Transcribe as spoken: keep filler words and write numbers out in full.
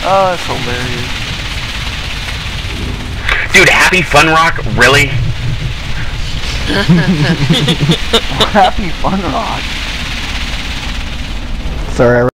Oh, that's hilarious. Dude, Happy Fun Rock, really? Happy Fun Rock. Sorry. I